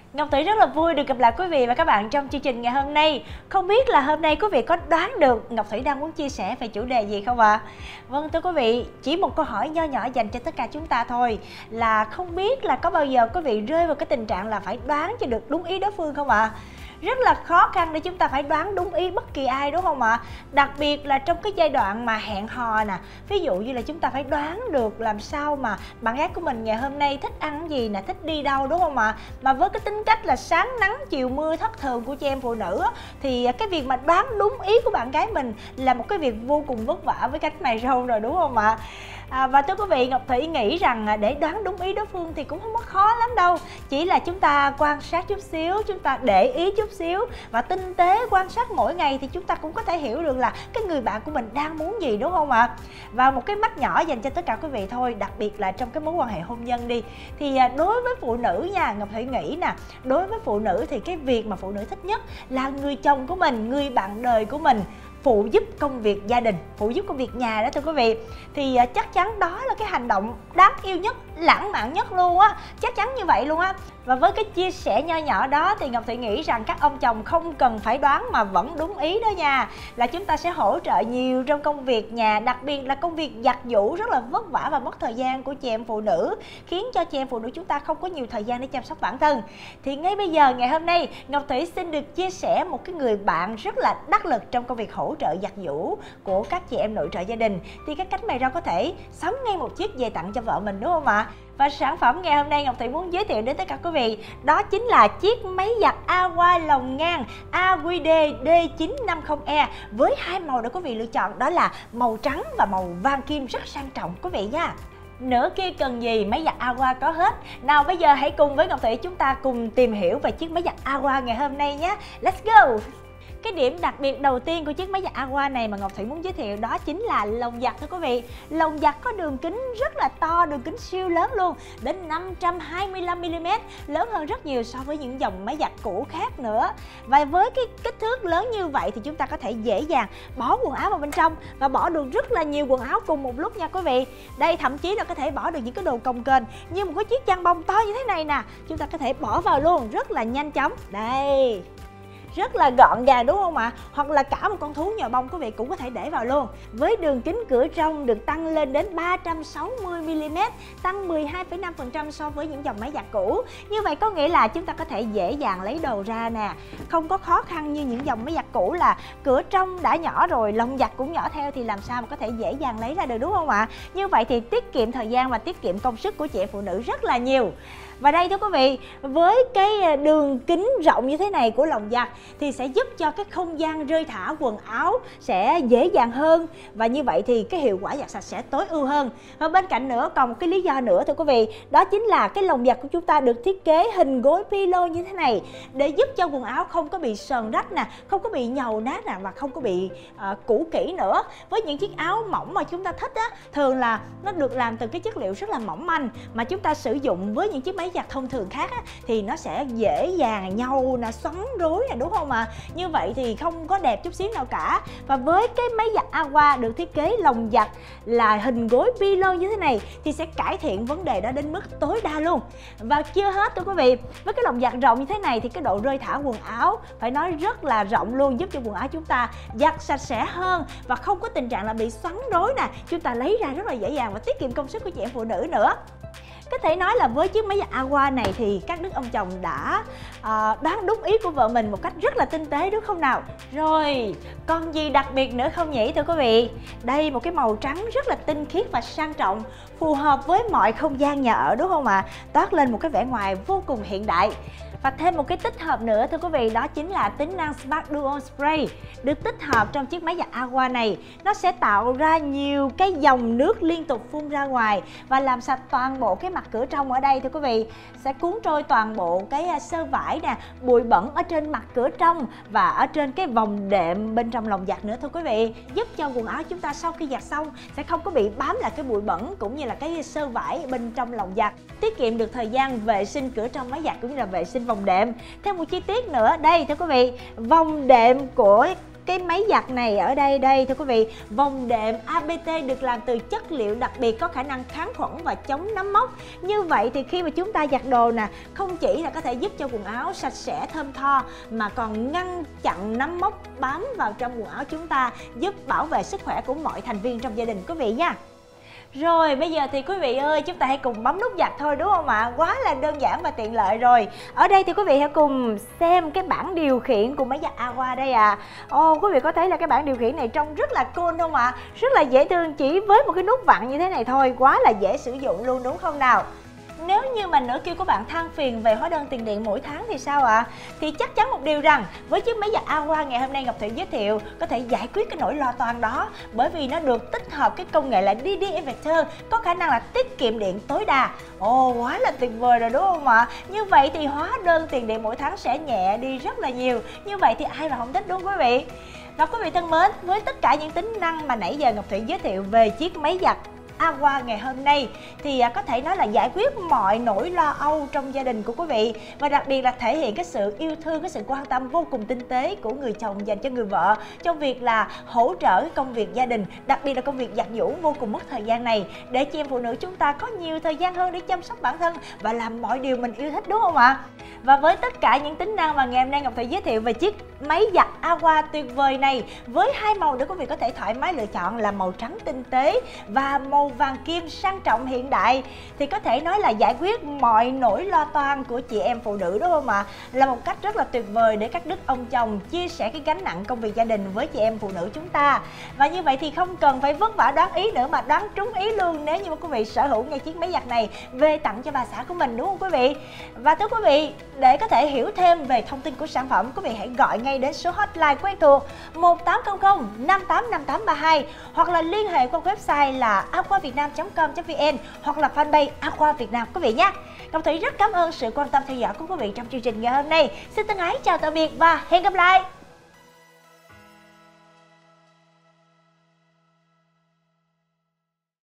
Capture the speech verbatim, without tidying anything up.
Ngọc Thủy rất là vui được gặp lại quý vị và các bạn trong chương trình ngày hôm nay. Không biết là hôm nay quý vị có đoán được Ngọc Thủy đang muốn chia sẻ về chủ đề gì không ạ? À? Vâng thưa quý vị, chỉ một câu hỏi nho nhỏ dành cho tất cả chúng ta thôi, là không biết là có bao giờ quý vị rơi vào cái tình trạng là phải đoán cho được đúng ý đối phương không ạ? À? Rất là khó khăn để chúng ta phải đoán đúng ý bất kỳ ai, đúng không ạ? Đặc biệt là trong cái giai đoạn mà hẹn hò nè. Ví dụ như là chúng ta phải đoán được làm sao mà bạn gái của mình ngày hôm nay thích ăn gì nè, thích đi đâu, đúng không ạ? Mà với cái tính cách là sáng nắng chiều mưa thất thường của chị em phụ nữ, thì cái việc mà đoán đúng ý của bạn gái mình là một cái việc vô cùng vất vả với cánh mày râu rồi, đúng không ạ? À, và thưa quý vị, Ngọc Thủy nghĩ rằng để đoán đúng ý đối phương thì cũng không có khó lắm đâu. Chỉ là chúng ta quan sát chút xíu, chúng ta để ý chút xíu và tinh tế quan sát mỗi ngày thì chúng ta cũng có thể hiểu được là cái người bạn của mình đang muốn gì, đúng không ạ? Và một cái mắt nhỏ dành cho tất cả quý vị thôi, đặc biệt là trong cái mối quan hệ hôn nhân đi, thì đối với phụ nữ nha, Ngọc Thủy nghĩ nè, đối với phụ nữ thì cái việc mà phụ nữ thích nhất là người chồng của mình, người bạn đời của mình phụ giúp công việc gia đình, phụ giúp công việc nhà đó thưa quý vị. Thì chắc chắn đó là cái hành động đáng yêu nhất, lãng mạn nhất luôn á, chắc chắn như vậy luôn á. Và với cái chia sẻ nho nhỏ đó thì Ngọc Thủy nghĩ rằng các ông chồng không cần phải đoán mà vẫn đúng ý đó nha. Là chúng ta sẽ hỗ trợ nhiều trong công việc nhà, đặc biệt là công việc giặt giũ rất là vất vả và mất thời gian của chị em phụ nữ, khiến cho chị em phụ nữ chúng ta không có nhiều thời gian để chăm sóc bản thân. Thì ngay bây giờ, ngày hôm nay, Ngọc Thủy xin được chia sẻ một cái người bạn rất là đắc lực trong công việc hỗ trợ giặt giũ của các chị em nội trợ gia đình. Thì cái cánh mày rau có thể sắm ngay một chiếc về tặng cho vợ mình, đúng không ạ? Và sản phẩm ngày hôm nay Ngọc Thủy muốn giới thiệu đến tất cả quý vị đó chính là chiếc máy giặt Aqua lồng ngang a quy đê D chín năm không E với hai màu để quý vị lựa chọn, đó là màu trắng và màu vàng kim, rất sang trọng quý vị nha. Nữa kia cần gì, máy giặt Aqua có hết. Nào bây giờ hãy cùng với Ngọc Thủy chúng ta cùng tìm hiểu về chiếc máy giặt Aqua ngày hôm nay nhé. Let's go! Cái điểm đặc biệt đầu tiên của chiếc máy giặt Aqua này mà Ngọc Thủy muốn giới thiệu đó chính là lồng giặt thưa quý vị. Lồng giặt có đường kính rất là to, đường kính siêu lớn luôn, đến năm trăm hai mươi lăm mi li mét, lớn hơn rất nhiều so với những dòng máy giặt cũ khác nữa. Và với cái kích thước lớn như vậy thì chúng ta có thể dễ dàng bỏ quần áo vào bên trong và bỏ được rất là nhiều quần áo cùng một lúc nha quý vị. Đây thậm chí là có thể bỏ được những cái đồ cồng kềnh như một cái chiếc chăn bông to như thế này nè, chúng ta có thể bỏ vào luôn rất là nhanh chóng. Đây, rất là gọn gàng đúng không ạ? Hoặc là cả một con thú nhồi bông quý vị cũng có thể để vào luôn. Với đường kính cửa trong được tăng lên đến ba trăm sáu mươi mi li mét, tăng mười hai phẩy năm phần trăm so với những dòng máy giặt cũ. Như vậy có nghĩa là chúng ta có thể dễ dàng lấy đồ ra nè, không có khó khăn như những dòng máy giặt cũ là cửa trong đã nhỏ rồi, lồng giặt cũng nhỏ theo, thì làm sao mà có thể dễ dàng lấy ra được, đúng không ạ? Như vậy thì tiết kiệm thời gian và tiết kiệm công sức của chị em phụ nữ rất là nhiều. Và đây thưa quý vị, với cái đường kính rộng như thế này của lồng giặt thì sẽ giúp cho cái không gian rơi thả quần áo sẽ dễ dàng hơn, và như vậy thì cái hiệu quả giặt sạch sẽ tối ưu hơn. Và bên cạnh nữa còn một cái lý do nữa thưa quý vị, đó chính là cái lồng giặt của chúng ta được thiết kế hình gối pillow như thế này để giúp cho quần áo không có bị sờn rách nè, không có bị nhầu nát nè, và không có bị uh, cũ kỹ nữa. Với những chiếc áo mỏng mà chúng ta thích á, thường là nó được làm từ cái chất liệu rất là mỏng manh, mà chúng ta sử dụng với những chiếc máy giặt thông thường khác á, thì nó sẽ dễ dàng nhầu nè, xoắn rối nè, đúng không ạ? À? Như vậy thì không có đẹp chút xíu nào cả. Và với cái máy giặt Aqua được thiết kế lồng giặt là hình gối pillow như thế này thì sẽ cải thiện vấn đề đó đến mức tối đa luôn. Và chưa hết thưa quý vị, với cái lồng giặt rộng như thế này thì cái độ rơi thả quần áo phải nói rất là rộng luôn, giúp cho quần áo chúng ta giặt sạch sẽ hơn và không có tình trạng là bị xoắn rối nè, chúng ta lấy ra rất là dễ dàng và tiết kiệm công sức của chị em phụ nữ nữa. Có thể nói là với chiếc máy giặt Aqua này thì các đức ông chồng đã à, đoán đúng ý của vợ mình một cách rất là tinh tế, đúng không nào? Rồi, còn gì đặc biệt nữa không nhỉ thưa quý vị? Đây, một cái màu trắng rất là tinh khiết và sang trọng, phù hợp với mọi không gian nhà ở, đúng không ạ? À? Toát lên một cái vẻ ngoài vô cùng hiện đại. Và thêm một cái tích hợp nữa thưa quý vị, đó chính là tính năng Smart Duo Spray được tích hợp trong chiếc máy giặt Aqua này. Nó sẽ tạo ra nhiều cái dòng nước liên tục phun ra ngoài và làm sạch toàn bộ cái mặt cửa trong ở đây thưa quý vị. Sẽ cuốn trôi toàn bộ cái sơ vải nè, bụi bẩn ở trên mặt cửa trong và ở trên cái vòng đệm bên trong lồng giặt nữa thưa quý vị. Giúp cho quần áo chúng ta sau khi giặt xong sẽ không có bị bám lại cái bụi bẩn cũng như là cái sơ vải bên trong lồng giặt. Tiết kiệm được thời gian vệ sinh cửa trong máy giặt cũng như là vệ sinh vòng đệm. Thêm một chi tiết nữa đây thưa quý vị, vòng đệm của cái máy giặt này ở đây đây thưa quý vị, vòng đệm a bê tê được làm từ chất liệu đặc biệt có khả năng kháng khuẩn và chống nấm mốc. Như vậy thì khi mà chúng ta giặt đồ nè, không chỉ là có thể giúp cho quần áo sạch sẽ thơm tho mà còn ngăn chặn nấm mốc bám vào trong quần áo chúng ta, giúp bảo vệ sức khỏe của mọi thành viên trong gia đình quý vị nha. Rồi bây giờ thì quý vị ơi, chúng ta hãy cùng bấm nút giặt thôi đúng không ạ? Quá là đơn giản và tiện lợi rồi. Ở đây thì quý vị hãy cùng xem cái bảng điều khiển của máy giặt Aqua đây à. Ồ, quý vị có thấy là cái bảng điều khiển này trông rất là cool không ạ? Rất là dễ thương, chỉ với một cái nút vặn như thế này thôi, quá là dễ sử dụng luôn đúng không nào? Nếu như mà nửa kia của bạn than phiền về hóa đơn tiền điện mỗi tháng thì sao ạ? À? Thì chắc chắn một điều rằng với chiếc máy giặt Aqua ngày hôm nay Ngọc Thủy giới thiệu có thể giải quyết cái nỗi lo toan đó, bởi vì nó được tích hợp cái công nghệ là đê đê Inverter có khả năng là tiết kiệm điện tối đa. Ồ, quá là tuyệt vời rồi đúng không ạ? Như vậy thì hóa đơn tiền điện mỗi tháng sẽ nhẹ đi rất là nhiều. Như vậy thì ai mà không thích đúng không quý vị? Và quý vị thân mến, với tất cả những tính năng mà nãy giờ Ngọc Thủy giới thiệu về chiếc máy giặt Aqua ngày hôm nay thì có thể nói là giải quyết mọi nỗi lo âu trong gia đình của quý vị, và đặc biệt là thể hiện cái sự yêu thương, cái sự quan tâm vô cùng tinh tế của người chồng dành cho người vợ trong việc là hỗ trợ cái công việc gia đình, đặc biệt là công việc giặt giũ vô cùng mất thời gian này, để chị em phụ nữ chúng ta có nhiều thời gian hơn để chăm sóc bản thân và làm mọi điều mình yêu thích đúng không ạ? Và với tất cả những tính năng mà ngày hôm nay Ngọc Thủy giới thiệu về chiếc máy giặt Aqua tuyệt vời này, với hai màu để quý vị có thể thoải mái lựa chọn là màu trắng tinh tế và màu vàng kim sang trọng hiện đại, thì có thể nói là giải quyết mọi nỗi lo toan của chị em phụ nữ đúng không ạ? Là một cách rất là tuyệt vời để các đức ông chồng chia sẻ cái gánh nặng công việc gia đình với chị em phụ nữ chúng ta. Và như vậy thì không cần phải vất vả đoán ý nữa mà đoán trúng ý luôn nếu như mà quý vị sở hữu ngay chiếc máy giặt này về tặng cho bà xã của mình đúng không quý vị? Và thưa quý vị, để có thể hiểu thêm về thông tin của sản phẩm, quý vị hãy gọi ngay đến số hotline quen thuộc một tám không không năm tám năm tám ba hai, hoặc là liên hệ qua website là aquavietnam chấm com chấm vn, hoặc là fanpage Aqua Việt Nam quý vị nhé. Ngọc Thủy rất cảm ơn sự quan tâm theo dõi của quý vị trong chương trình ngày hôm nay. Xin thân ái chào tạm biệt và hẹn gặp lại.